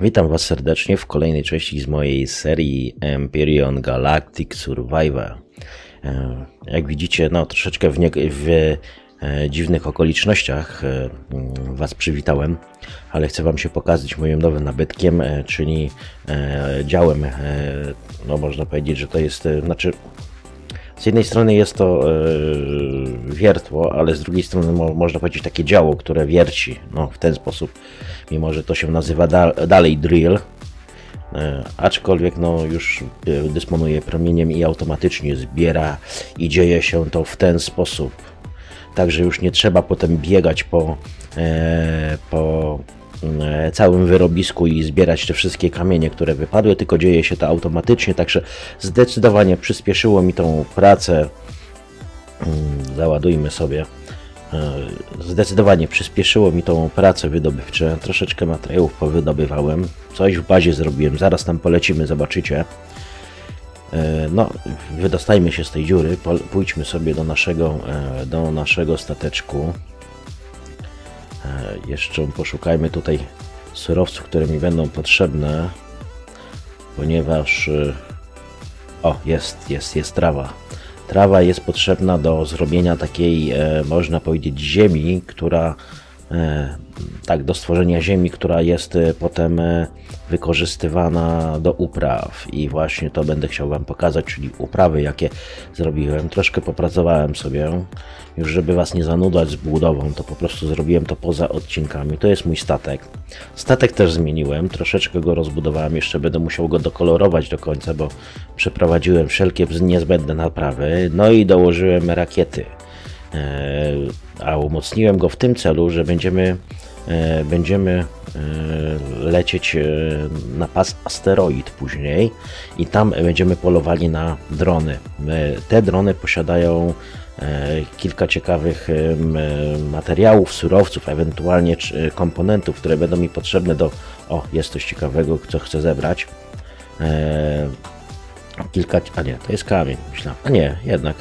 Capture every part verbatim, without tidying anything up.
Witam Was serdecznie w kolejnej części z mojej serii Empyrion Galactic Survivor. Jak widzicie, no troszeczkę w, nie, w dziwnych okolicznościach Was przywitałem, ale chcę Wam się pokazać moim nowym nabytkiem, czyli działem. No można powiedzieć, że to jest, znaczy z jednej strony jest to wiertło, ale z drugiej strony mo można powiedzieć takie działo, które wierci, no w ten sposób, mimo że to się nazywa da dalej drill, aczkolwiek no już dysponuje promieniem i automatycznie zbiera i dzieje się to w ten sposób. Także już nie trzeba potem biegać po, e, po e, całym wyrobisku i zbierać te wszystkie kamienie, które wypadły, tylko dzieje się to automatycznie, także zdecydowanie przyspieszyło mi tą pracę. Załadujmy sobie. E, zdecydowanie przyspieszyło mi tą pracę wydobywczą. Troszeczkę materiałów powydobywałem. Coś w bazie zrobiłem, zaraz tam polecimy, zobaczycie. No, wydostajmy się z tej dziury, pójdźmy sobie do naszego, do naszego stateczku. Jeszcze poszukajmy tutaj surowców, które mi będą potrzebne, ponieważ o, jest, jest, jest trawa. Trawa jest potrzebna do zrobienia takiej, można powiedzieć, ziemi, która tak, do stworzenia ziemi, która jest potem wykorzystywana do upraw, i właśnie to będę chciał Wam pokazać, czyli uprawy, jakie zrobiłem. Troszkę popracowałem sobie, już żeby Was nie zanudzać z budową, to po prostu zrobiłem to poza odcinkami. To jest mój statek. Statek też zmieniłem, troszeczkę go rozbudowałem, jeszcze będę musiał go dokolorować do końca, bo przeprowadziłem wszelkie niezbędne naprawy, no i dołożyłem rakiety. A umocniłem go w tym celu, że będziemy, będziemy lecieć na pas asteroid później i tam będziemy polowali na drony. Te drony posiadają kilka ciekawych materiałów, surowców, ewentualnie komponentów, które będą mi potrzebne do... O, jest coś ciekawego, co chcę zebrać. Kilka... A nie, to jest kamień, myślałem. A nie, jednak...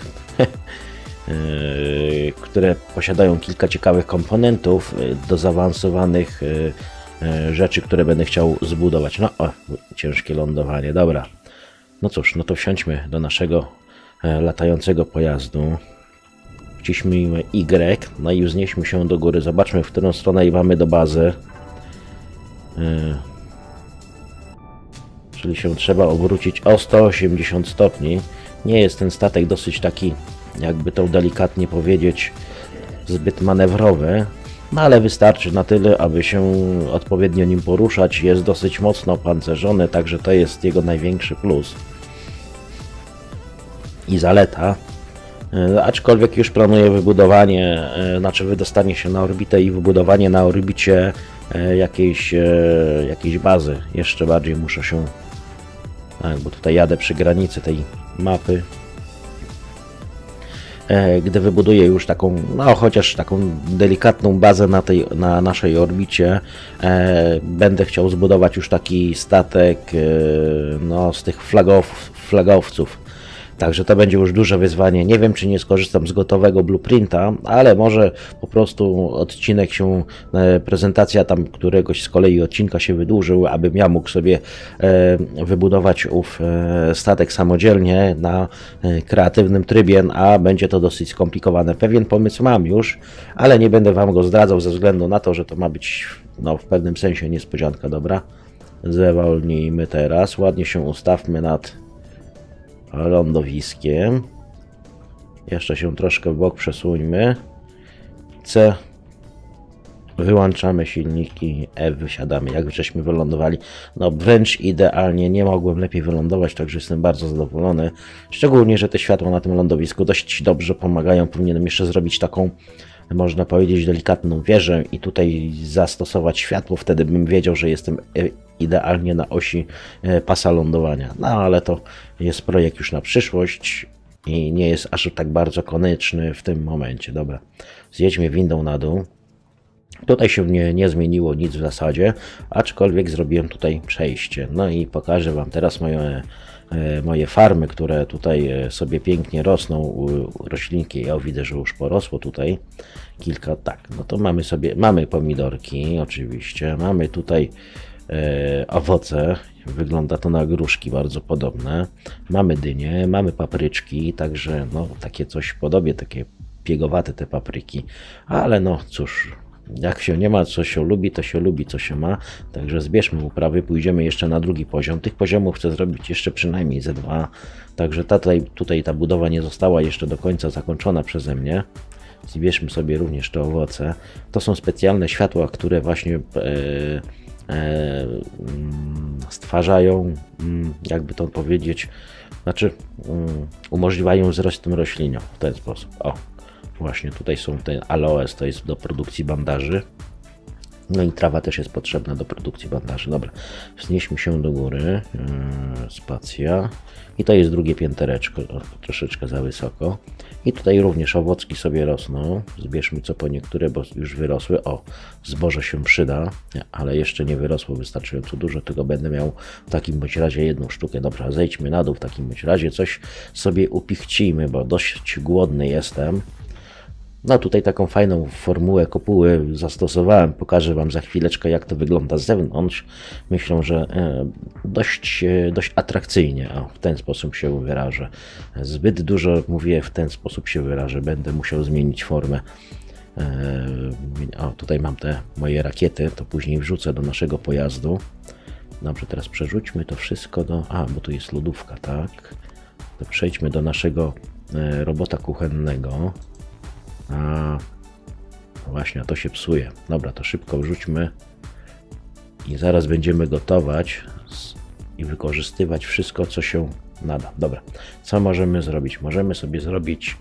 które posiadają kilka ciekawych komponentów do zaawansowanych rzeczy, które będę chciał zbudować. No, o, ciężkie lądowanie, dobra. No cóż, no to wsiądźmy do naszego latającego pojazdu. Wciśnijmy Y, no i wznieśmy się do góry. Zobaczmy, w którą stronę i mamy do bazy. Czyli się trzeba obrócić o sto osiemdziesiąt stopni. Nie jest ten statek dosyć taki, jakby to delikatnie powiedzieć, zbyt manewrowy, no ale wystarczy na tyle, aby się odpowiednio nim poruszać. Jest dosyć mocno opancerzony, także to jest jego największy plus i zaleta. Aczkolwiek już planuję wybudowanie, znaczy wydostanie się na orbitę i wybudowanie na orbicie jakiejś, jakiejś bazy. Jeszcze bardziej muszę się, tak, bo tutaj jadę przy granicy tej mapy. Gdy wybuduję już taką, no chociaż taką delikatną bazę na tej, na naszej orbicie, e, będę chciał zbudować już taki statek, e, no z tych flagow, flagowców. Także to będzie już duże wyzwanie. Nie wiem, czy nie skorzystam z gotowego blueprinta, ale może po prostu odcinek się, prezentacja tam któregoś z kolei odcinka się wydłużył, abym ja mógł sobie wybudować ów statek samodzielnie na kreatywnym trybie, a będzie to dosyć skomplikowane. Pewien pomysł mam już, ale nie będę Wam go zdradzał ze względu na to, że to ma być, no, w pewnym sensie niespodzianka. Dobra, zwolnijmy teraz, ładnie się ustawmy nad lądowiskiem. Jeszcze się troszkę w bok przesuńmy. C. Wyłączamy silniki. F. Wysiadamy. Jak żeśmy wylądowali? No wręcz idealnie. Nie mogłem lepiej wylądować, także jestem bardzo zadowolony. Szczególnie, że te światła na tym lądowisku dość dobrze pomagają. Powinienem jeszcze zrobić taką, można powiedzieć, delikatną wieżę i tutaj zastosować światło. Wtedy bym wiedział, że jestem idealnie na osi pasa lądowania. No ale to jest projekt już na przyszłość i nie jest aż tak bardzo konieczny w tym momencie. Dobra, zjedźmy windą na dół. Tutaj się nie, nie zmieniło nic w zasadzie, aczkolwiek zrobiłem tutaj przejście. No i pokażę Wam teraz moje, moje farmy, które tutaj sobie pięknie rosną, roślinki. Ja widzę, że już porosło tutaj kilka, tak, no to mamy sobie, mamy pomidorki oczywiście, mamy tutaj e, owoce. Wygląda to na gruszki bardzo podobne. Mamy dynie, mamy papryczki, także no takie coś podobnie, takie piegowate te papryki. Ale no cóż, jak się nie ma, co się lubi, to się lubi, co się ma. Także zbierzmy uprawy, pójdziemy jeszcze na drugi poziom. Tych poziomów chcę zrobić jeszcze przynajmniej ze dwa. Także ta, tutaj, tutaj ta budowa nie została jeszcze do końca zakończona przeze mnie. Zbierzmy sobie również te owoce. To są specjalne światła, które właśnie e, e, stwarzają, jakby to powiedzieć, znaczy um, umożliwiają wzrost tym roślinom w ten sposób. O, właśnie tutaj są te aloes, to jest do produkcji bandaży. No i trawa też jest potrzebna do produkcji bandaży. Dobra, wznieśmy się do góry. Yy, spacja. I to jest drugie piętereczko, troszeczkę za wysoko. I tutaj również owocki sobie rosną. Zbierzmy co po niektóre, bo już wyrosły. O, zboże się przyda, ale jeszcze nie wyrosło wystarczająco dużo, tylko będę miał w takim bądź razie jedną sztukę. Dobra, zejdźmy na dół w takim bądź razie. Coś sobie upichcimy, bo dość głodny jestem. No tutaj taką fajną formułę kopuły zastosowałem. Pokażę Wam za chwileczkę, jak to wygląda z zewnątrz. Myślę, że dość, dość atrakcyjnie. O, w ten sposób się wyrażę. Zbyt dużo mówię, w ten sposób się wyrażę. Będę musiał zmienić formę. O, tutaj mam te moje rakiety. To później wrzucę do naszego pojazdu. Dobrze, teraz przerzućmy to wszystko do... A, bo tu jest lodówka, tak? To przejdźmy do naszego robota kuchennego. A właśnie, to się psuje. Dobra, to szybko wrzućmy i zaraz będziemy gotować i wykorzystywać wszystko, co się nada. Dobra, co możemy zrobić? Możemy sobie zrobić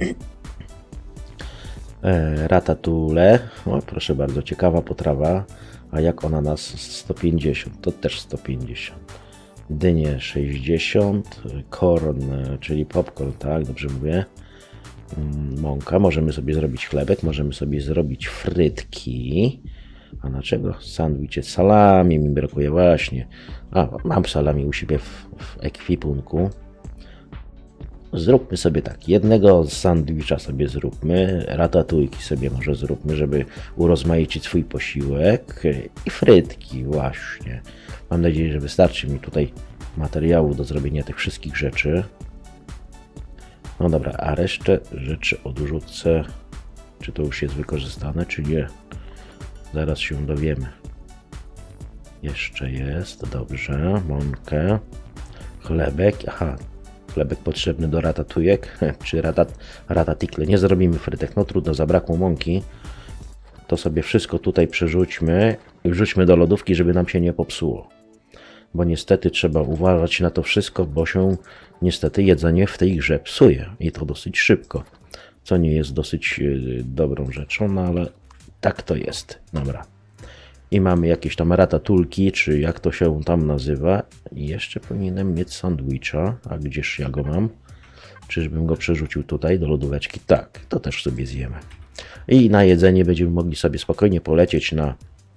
ratatouille. O, proszę bardzo, ciekawa potrawa. A jak ona nas? sto pięćdziesiąt, to też sto pięćdziesiąt. Dynie sześćdziesiąt, korn, czyli popcorn, tak, dobrze mówię. Mąka, możemy sobie zrobić chlebek, możemy sobie zrobić frytki. A dlaczego? Sandwich, salami mi brakuje właśnie. A, mam salami u siebie w, w ekwipunku. Zróbmy sobie tak, jednego sandwicha sobie zróbmy, ratatujki sobie może zróbmy, żeby urozmaicić swój posiłek i frytki właśnie. Mam nadzieję, że wystarczy mi tutaj materiału do zrobienia tych wszystkich rzeczy. No dobra, a resztę rzeczy odrzucę. Czy to już jest wykorzystane, czy nie? Zaraz się dowiemy. Jeszcze jest, dobrze. Mąkę, chlebek. Aha, chlebek potrzebny do ratatujek, czy ratat, ratatikle. Nie zrobimy frytek, no trudno, zabrakło mąki. To sobie wszystko tutaj przerzućmy i wrzućmy do lodówki, żeby nam się nie popsuło. Bo niestety trzeba uważać na to wszystko, bo się niestety jedzenie w tej grze psuje i to dosyć szybko, co nie jest dosyć yy, dobrą rzeczą, no ale tak to jest. Dobra. I mamy jakieś tam ratatulki, czy jak to się tam nazywa. I jeszcze powinienem mieć sandwicha, a gdzież ja go mam? Czyżbym go przerzucił tutaj do lodóweczki? Tak, to też sobie zjemy. I na jedzenie będziemy mogli sobie spokojnie polecieć na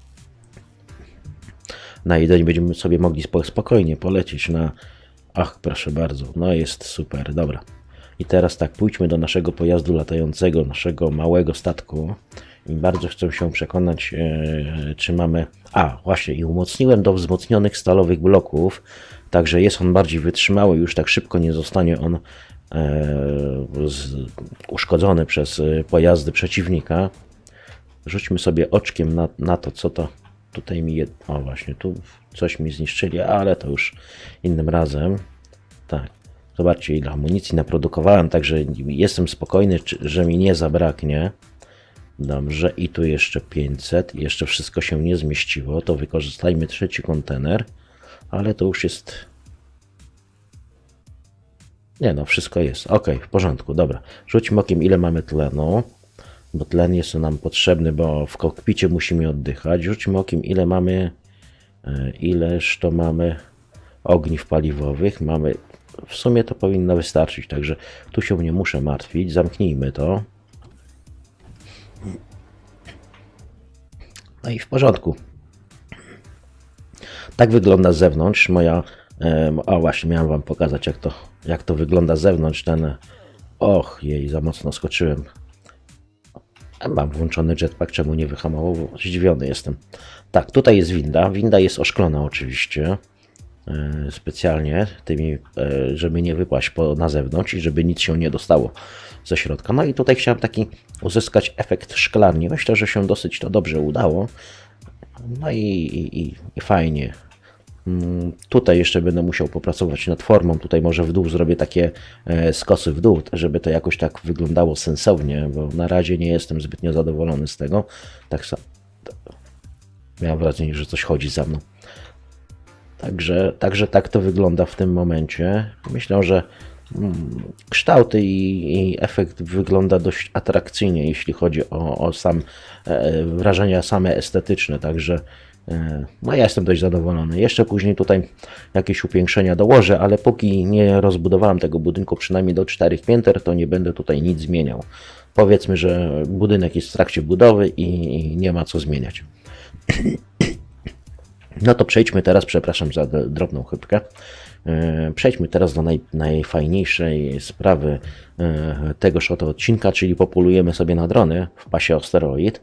Na jedzenie będziemy sobie mogli spokojnie polecieć na... Ach, proszę bardzo, no jest super, dobra. I teraz tak, pójdźmy do naszego pojazdu latającego, naszego małego statku. I bardzo chcę się przekonać, e, czy mamy... A, właśnie, i umocniłem do wzmocnionych stalowych bloków, także jest on bardziej wytrzymały, już tak szybko nie zostanie on e, z, uszkodzony przez pojazdy przeciwnika. Rzućmy sobie oczkiem na, na to, co to... Tutaj mi jed... O właśnie, tu coś mi zniszczyli, ale to już innym razem. Tak, zobaczcie ile amunicji naprodukowałem, także jestem spokojny, że mi nie zabraknie. Dobrze, i tu jeszcze pięćset, jeszcze wszystko się nie zmieściło, to wykorzystajmy trzeci kontener, ale to już jest... Nie no, wszystko jest, ok, w porządku, dobra. Rzućmy okiem ile mamy tlenu. Bo tlen jest nam potrzebny, bo w kokpicie musimy oddychać. Rzućmy okiem, ile mamy, ileż to mamy ogniw paliwowych. Mamy, w sumie to powinno wystarczyć, także tu się nie muszę martwić. Zamknijmy to. No i w porządku. Tak wygląda z zewnątrz moja... O właśnie, miałem Wam pokazać, jak to, jak to wygląda z zewnątrz. Ten... Och, jej, za mocno skoczyłem. Mam włączony jetpack, czemu nie wyhamował? Zdziwiony jestem. Tak, tutaj jest winda. Winda jest oszklona oczywiście. Yy, specjalnie tymi, yy, żeby nie wypaść po, na zewnątrz i żeby nic się nie dostało ze środka. No i tutaj chciałem taki uzyskać efekt szklarni. Myślę, że się dosyć to dobrze udało. No i, i, i fajnie. Tutaj jeszcze będę musiał popracować nad formą. Tutaj może w dół zrobię takie skosy w dół, żeby to jakoś tak wyglądało sensownie, bo na razie nie jestem zbytnio zadowolony z tego. Tak samo. Miałem wrażenie, że coś chodzi za mną. Także, także tak to wygląda w tym momencie. Myślę, że kształty i, i efekt wygląda dość atrakcyjnie, jeśli chodzi o, o sam e, wrażenia same estetyczne, także e, no ja jestem dość zadowolony. Jeszcze później tutaj jakieś upiększenia dołożę, ale póki nie rozbudowałem tego budynku przynajmniej do czterech pięter, to nie będę tutaj nic zmieniał. Powiedzmy, że budynek jest w trakcie budowy i, i nie ma co zmieniać. No to przejdźmy teraz, przepraszam za drobną chybkę. Przejdźmy teraz do naj, najfajniejszej sprawy tegoż oto odcinka, czyli populujemy sobie na drony w pasie asteroid.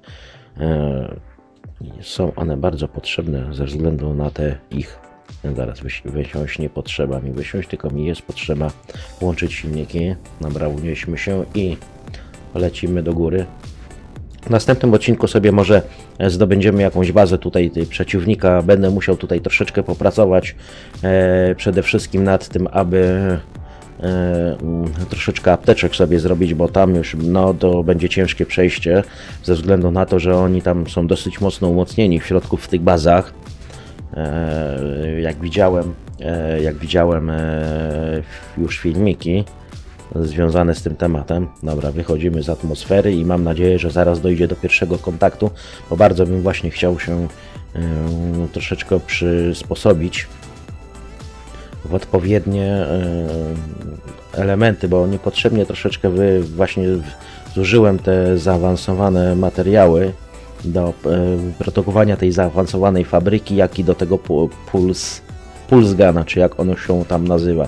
Są one bardzo potrzebne ze względu na te ich, zaraz wysiąść nie potrzeba mi wysiąść, tylko mi jest potrzeba łączyć silniki. Dobra, unieśmy się i lecimy do góry. W następnym odcinku sobie może zdobędziemy jakąś bazę tutaj przeciwnika. Będę musiał tutaj troszeczkę popracować e, przede wszystkim nad tym, aby e, troszeczkę apteczek sobie zrobić, bo tam już no, to będzie ciężkie przejście ze względu na to, że oni tam są dosyć mocno umocnieni w środku w tych bazach. E, jak widziałem, e, jak widziałem e, już filmiki związane z tym tematem. Dobra, wychodzimy z atmosfery i mam nadzieję, że zaraz dojdzie do pierwszego kontaktu, bo bardzo bym właśnie chciał się y, troszeczkę przysposobić w odpowiednie y, elementy, bo niepotrzebnie troszeczkę wy, właśnie zużyłem te zaawansowane materiały do y, produkowania tej zaawansowanej fabryki, jak i do tego puls, puls gana, czy jak ono się tam nazywa.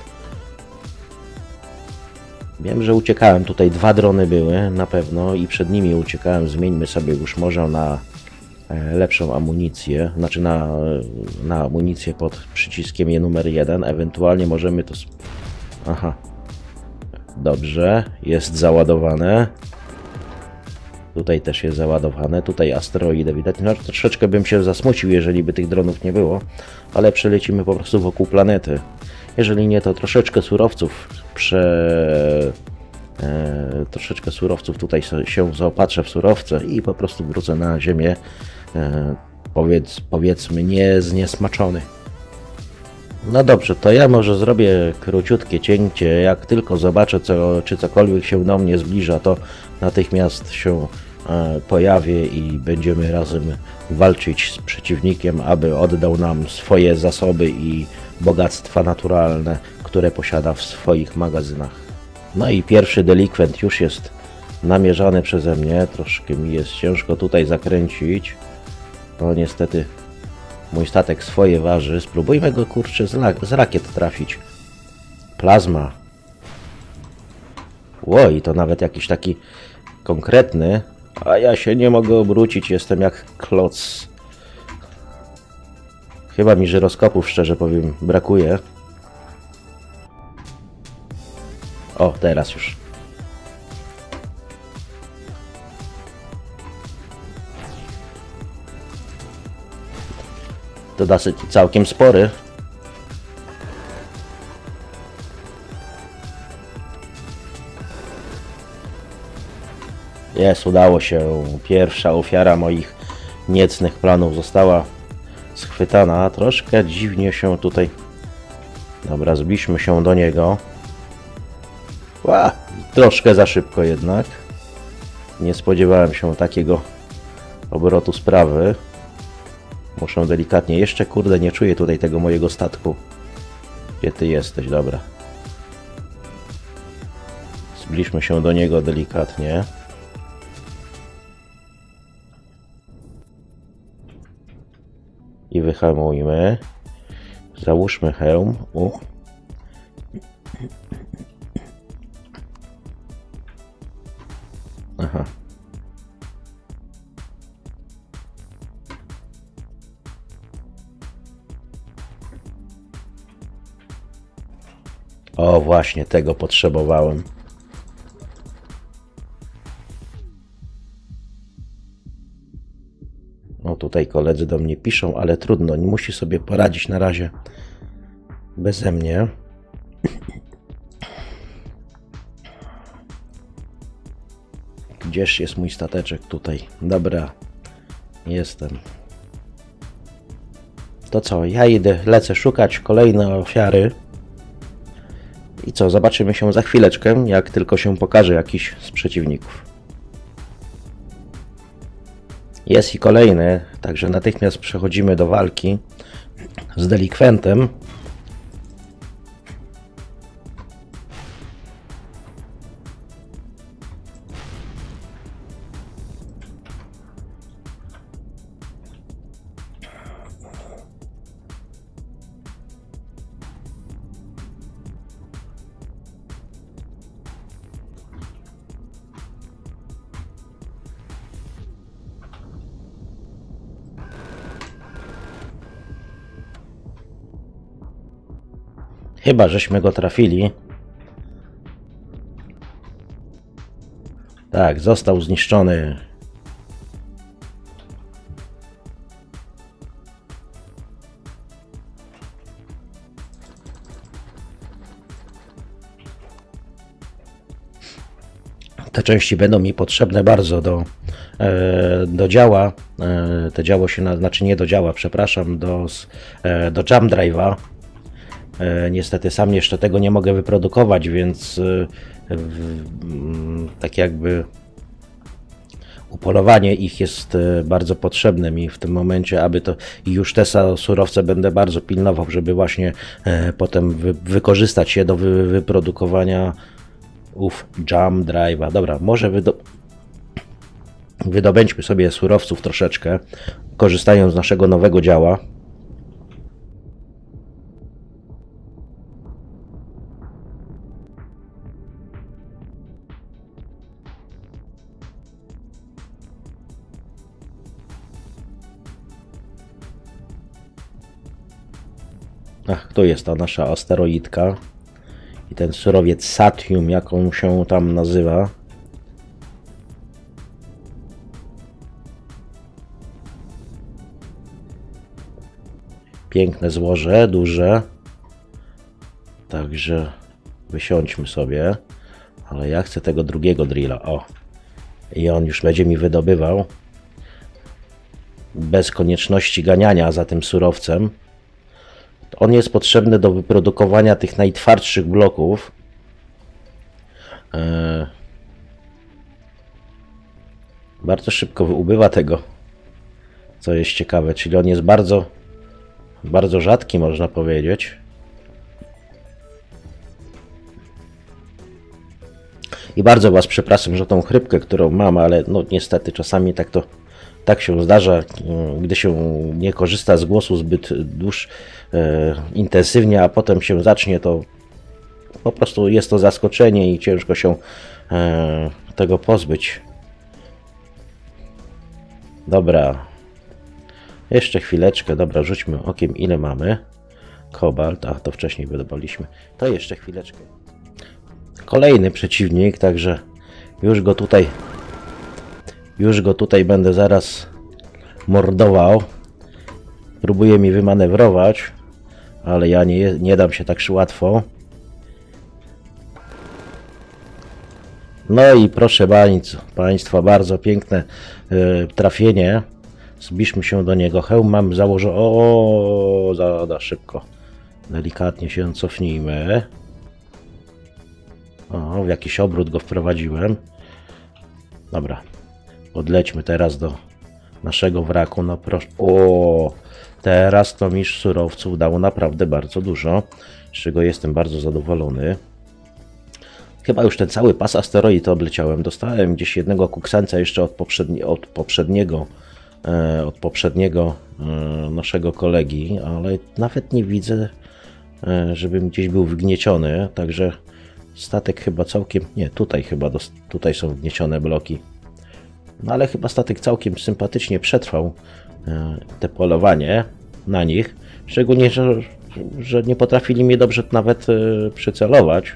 Wiem, że uciekałem, tutaj dwa drony były na pewno i przed nimi uciekałem. Zmieńmy sobie już może na lepszą amunicję, znaczy na, na amunicję pod przyciskiem je numer jeden, ewentualnie możemy to... Aha, dobrze, jest załadowane. Tutaj też jest załadowane, tutaj asteroidy widać. No troszeczkę bym się zasmucił, jeżeli by tych dronów nie było, ale przelecimy po prostu wokół planety. Jeżeli nie, to troszeczkę surowców prze... E, troszeczkę surowców tutaj się zaopatrzę w surowce i po prostu wrócę na ziemię, e, powiedz, powiedzmy nie zniesmaczony. No dobrze, to ja może zrobię króciutkie cięcie. Jak tylko zobaczę, co, czy cokolwiek się do mnie zbliża, to natychmiast się e, pojawię i będziemy razem walczyć z przeciwnikiem, aby oddał nam swoje zasoby i bogactwa naturalne, które posiada w swoich magazynach. No i pierwszy delikwent już jest namierzany przeze mnie. Troszkę mi jest ciężko tutaj zakręcić. No niestety mój statek swoje waży. Spróbujmy go kurczę z, z rakiet trafić. Plazma. Oj, to nawet jakiś taki konkretny. A ja się nie mogę obrócić, jestem jak kloc. Chyba mi żyroskopów, szczerze powiem, brakuje. O, teraz już. To dosyć całkiem spory. Jest, udało się. Pierwsza ofiara moich niecnych planów została schwytana. Troszkę dziwnie się tutaj... Dobra, zbliżmy się do niego. Ła, troszkę za szybko jednak. Nie spodziewałem się takiego obrotu sprawy. Muszę delikatnie... Jeszcze kurde nie czuję tutaj tego mojego statku. Gdzie ty jesteś? Dobra. Zbliżmy się do niego delikatnie. I wyhamujmy. Załóżmy hełm. U. Aha. O, właśnie tego potrzebowałem. No tutaj koledzy do mnie piszą, ale trudno, nie musi sobie poradzić na razie beze mnie. Gdzież jest mój stateczek? Tutaj. Dobra, jestem. To co, ja idę, lecę szukać kolejne ofiary. I co, zobaczymy się za chwileczkę, jak tylko się pokaże jakiś z przeciwników. Jest i kolejny, także natychmiast przechodzimy do walki z delikwentem. Chyba żeśmy go trafili. Tak, został zniszczony. Te części będą mi potrzebne bardzo do, e, do działa. E, to działo się, na, znaczy nie do działa, przepraszam, do, e, do jump drive'a. E, niestety sam jeszcze tego nie mogę wyprodukować, więc e, w, m, tak jakby upolowanie ich jest e, bardzo potrzebne mi w tym momencie, aby to i już te surowce będę bardzo pilnował, żeby właśnie e, potem wy, wykorzystać je do wy, wyprodukowania ów jump drive'a. Dobra, może wydo wydobędźmy sobie surowców troszeczkę, korzystając z naszego nowego działa. Ach, tu jest ta nasza asteroidka i ten surowiec Satium, jak on się tam nazywa. Piękne złoże, duże. Także wysiądźmy sobie. Ale ja chcę tego drugiego drilla. O! I on już będzie mi wydobywał. Bez konieczności ganiania za tym surowcem. On jest potrzebny do wyprodukowania tych najtwardszych bloków. Eee, bardzo szybko ubywa tego, co jest ciekawe, czyli on jest bardzo, bardzo rzadki, można powiedzieć. I bardzo Was przepraszam za tą chrypkę, którą mam, ale no niestety czasami tak to tak się zdarza, gdy się nie korzysta z głosu zbyt dłuż, e, intensywnie, a potem się zacznie, to po prostu jest to zaskoczenie i ciężko się e, tego pozbyć. Dobra. Jeszcze chwileczkę. Dobra, rzućmy okiem, ile mamy. Kobalt, a to wcześniej wydobaliśmy. To jeszcze chwileczkę. Kolejny przeciwnik, także już go tutaj Już go tutaj będę zaraz mordował. Próbuje mi wymanewrować, ale ja nie, nie dam się tak łatwo. No i proszę Państwa, bardzo piękne y, trafienie. Zbliżmy się do niego. Hełm mam założony. O, za, za szybko. Delikatnie się cofnijmy. O, w jakiś obrót go wprowadziłem. Dobra. Odlećmy teraz do naszego wraku. No proszę. O, teraz to mi surowców dało naprawdę bardzo dużo, z czego jestem bardzo zadowolony. Chyba już ten cały pas asteroid obleciałem. Dostałem gdzieś jednego kuksanca jeszcze od, poprzedni, od poprzedniego e, od poprzedniego e, naszego kolegi, ale nawet nie widzę, e, żebym gdzieś był wgnieciony. Także statek chyba całkiem. Nie, tutaj chyba do, tutaj są wgniecione bloki. No ale chyba statek całkiem sympatycznie przetrwał e, te polowanie na nich. Szczególnie, że że nie potrafili mnie dobrze nawet przycelować.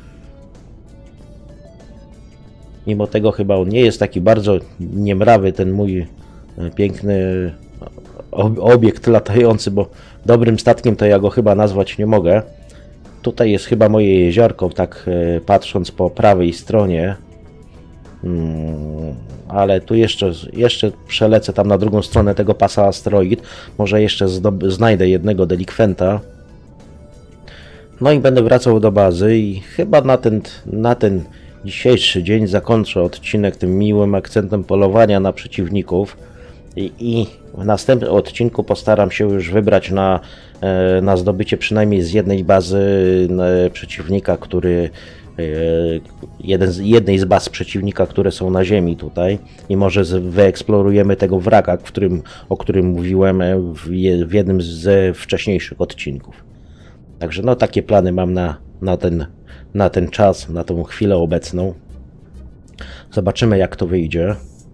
Mimo tego chyba on nie jest taki bardzo niemrawy, ten mój piękny obiekt latający, bo dobrym statkiem to ja go chyba nazwać nie mogę. Tutaj jest chyba moje jeziorko, tak patrząc po prawej stronie. Hmm, ale tu jeszcze, jeszcze przelecę tam na drugą stronę tego pasa asteroid. Może jeszcze znajdę jednego delikwenta. No i będę wracał do bazy i chyba na ten, na ten dzisiejszy dzień zakończę odcinek tym miłym akcentem polowania na przeciwników. I, i w następnym odcinku postaram się już wybrać na, na zdobycie przynajmniej z jednej bazy przeciwnika, który jeden z, jednej z baz przeciwnika, które są na ziemi tutaj, i może z, wyeksplorujemy tego wraka, w którym, o którym mówiłem w, je, w jednym z wcześniejszych odcinków. Także no takie plany mam na, na, ten, na ten czas, na tą chwilę obecną. Zobaczymy, jak to wyjdzie.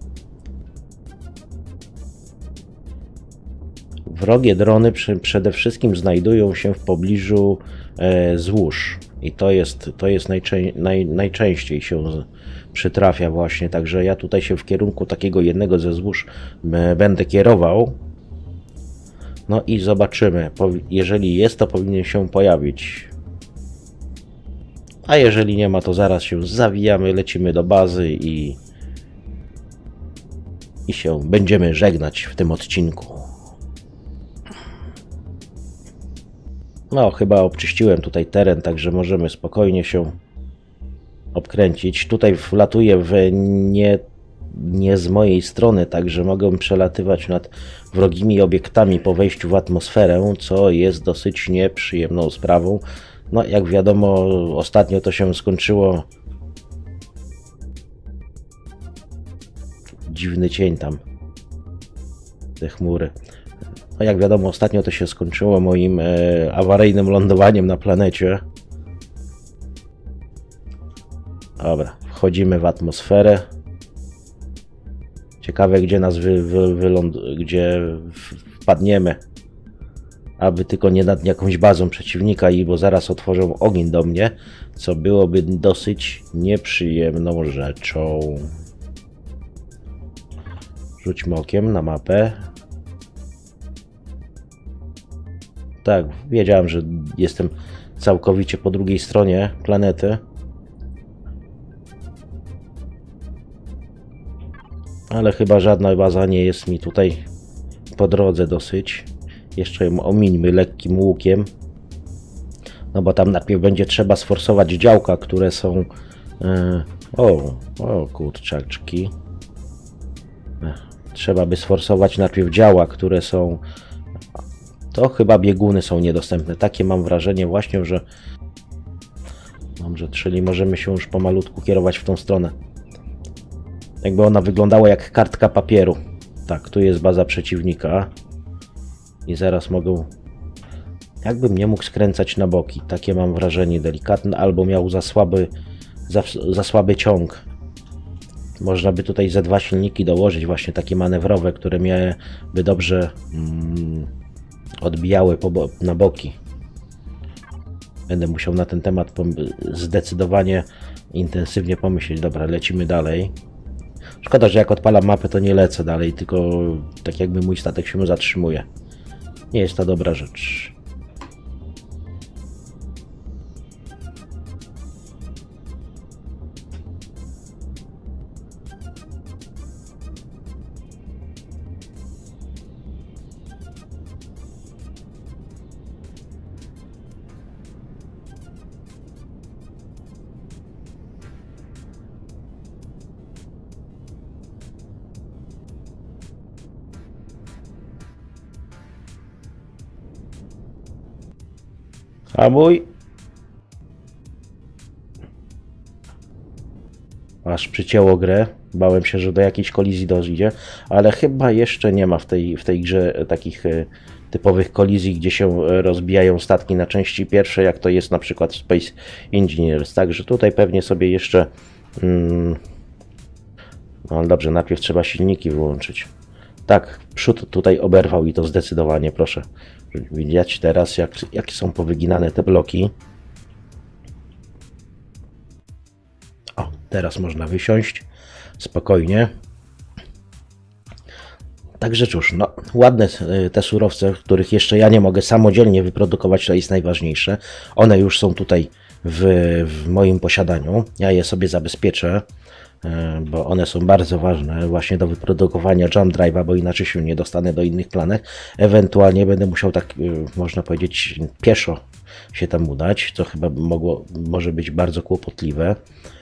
Wrogie drony przy, przede wszystkim znajdują się w pobliżu e, złóż i to jest, to jest najczę, naj, najczęściej się przytrafia właśnie, także ja tutaj się w kierunku takiego jednego ze złóż e, będę kierował. No i zobaczymy, jeżeli jest, to powinien się pojawić, a jeżeli nie ma, to zaraz się zawijamy, lecimy do bazy i, i się będziemy żegnać w tym odcinku. No, chyba obczyściłem tutaj teren, także możemy spokojnie się obkręcić. Tutaj wlatuję w nie, nie z mojej strony, także mogę przelatywać nad wrogimi obiektami po wejściu w atmosferę, co jest dosyć nieprzyjemną sprawą. No, jak wiadomo, ostatnio to się skończyło... Dziwny cień tam, te chmury. No jak wiadomo, ostatnio to się skończyło moim e, awaryjnym lądowaniem na planecie. Dobra, wchodzimy w atmosferę. Ciekawe, gdzie nas wy, wy, wyląd... gdzie wpadniemy. Aby tylko nie nad jakąś bazą przeciwnika, i bo zaraz otworzą ogień do mnie, co byłoby dosyć nieprzyjemną rzeczą. Rzućmy okiem na mapę. Tak, wiedziałem, że jestem całkowicie po drugiej stronie planety. Ale chyba żadna baza nie jest mi tutaj po drodze dosyć. Jeszcze ją omińmy lekkim łukiem. No bo tam najpierw będzie trzeba sforsować działka, które są... Yy, o, o kurczaczki. Trzeba by sforsować najpierw działa, które są... To chyba bieguny są niedostępne. Takie mam wrażenie właśnie, że... Dobrze, czyli możemy się już pomalutku kierować w tą stronę. Jakby ona wyglądała jak kartka papieru. Tak, tu jest baza przeciwnika. I zaraz mogę... Jakbym nie mógł skręcać na boki. Takie mam wrażenie delikatne. Albo miał za słaby, za, za słaby ciąg. Można by tutaj ze dwa silniki dołożyć, właśnie takie manewrowe, które mnie by dobrze mm, odbijały po bo na boki. Będę musiał na ten temat zdecydowanie intensywnie pomyśleć. Dobra, lecimy dalej. Szkoda, że jak odpalam mapę, to nie lecę dalej, tylko tak jakby mój statek się zatrzymuje. Nie jest to dobra rzecz. Hamuj. Aż przycięło grę. Bałem się, że do jakiejś kolizji dojdzie, ale chyba jeszcze nie ma w tej, w tej grze takich e, typowych kolizji, gdzie się rozbijają statki na części pierwsze, jak to jest na przykład w Space Engineers. Także tutaj pewnie sobie jeszcze... Mm, no dobrze, najpierw trzeba silniki wyłączyć. Tak, przód tutaj oberwał i to zdecydowanie, proszę. Widać teraz, jak, jak są powyginane te bloki. O, teraz można wysiąść spokojnie. Także cóż, no, ładne te surowce, których jeszcze ja nie mogę samodzielnie wyprodukować, to jest najważniejsze. One już są tutaj w, w moim posiadaniu. Ja je sobie zabezpieczę, bo one są bardzo ważne właśnie do wyprodukowania jump drive'a, bo inaczej się nie dostanę do innych planet. Ewentualnie będę musiał, tak można powiedzieć, pieszo się tam udać, co chyba mogło, może być bardzo kłopotliwe.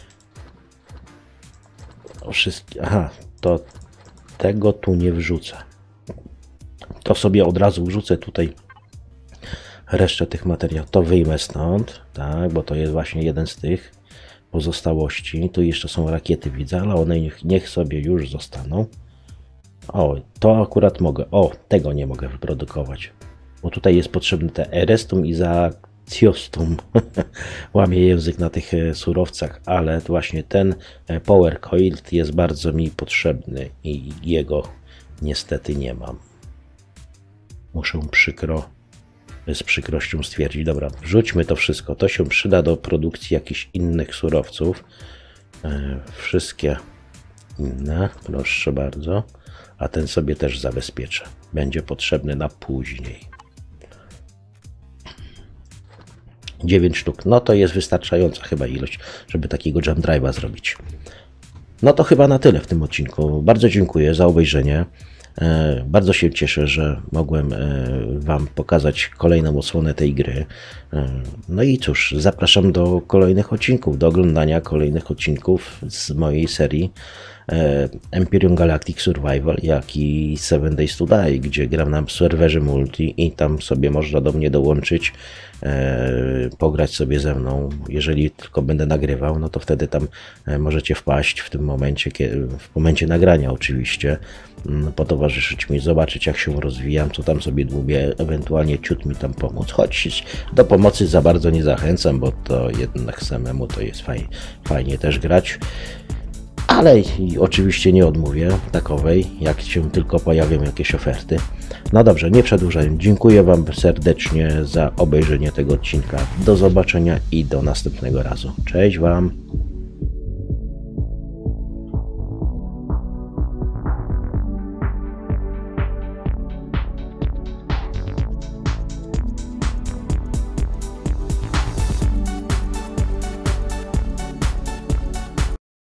Wszystkie, aha, to tego tu nie wrzucę. To sobie od razu wrzucę tutaj resztę tych materiałów. To wyjmę stąd, tak, bo to jest właśnie jeden z tych pozostałości. Tu jeszcze są rakiety, widzę, ale one niech, niech sobie już zostaną. O, to akurat mogę. O, tego nie mogę wyprodukować, bo tutaj jest potrzebny te erestum i zaacjostum. Łamię język na tych surowcach, ale właśnie ten power coil jest bardzo mi potrzebny i jego niestety nie mam. Muszę przykro, z przykrością stwierdzić. Dobra, wrzućmy to wszystko. To się przyda do produkcji jakichś innych surowców. Wszystkie inne, proszę bardzo. A ten sobie też zabezpieczę. Będzie potrzebny na później. dziewięć sztuk. No to jest wystarczająca chyba ilość, żeby takiego jump drive'a zrobić. No to chyba na tyle w tym odcinku. Bardzo dziękuję za obejrzenie. Bardzo się cieszę, że mogłem Wam pokazać kolejną odsłonę tej gry. No i cóż, zapraszam do kolejnych odcinków, do oglądania kolejnych odcinków z mojej serii Empyrion Galactic Survival, jak i Seven Days to Die, gdzie gram na serwerze multi i tam sobie można do mnie dołączyć, pograć sobie ze mną. Jeżeli tylko będę nagrywał, no to wtedy tam możecie wpaść w tym momencie, w momencie nagrania oczywiście, potowarzyszyć mi, zobaczyć jak się rozwijam, co tam sobie dłubię, ewentualnie ciut mi tam pomóc. Choć do pomocy za bardzo nie zachęcam, bo to jednak samemu to jest fajnie, fajnie też grać. Ale i oczywiście nie odmówię takowej, jak się tylko pojawią jakieś oferty. No dobrze, nie przedłużając, dziękuję Wam serdecznie za obejrzenie tego odcinka. Do zobaczenia i do następnego razu. Cześć Wam!